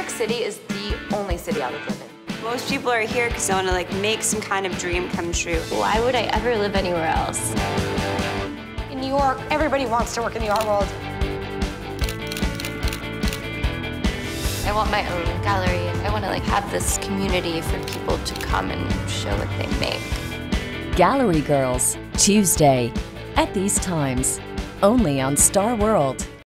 York City is the only city I would live in. Most people are here because they want to make some kind of dream come true. Why would I ever live anywhere else? In New York, everybody wants to work in the art world. I want my own gallery. I want to have this community for people to come and show what they make. Gallery Girls, Tuesday, at these times, only on Star World.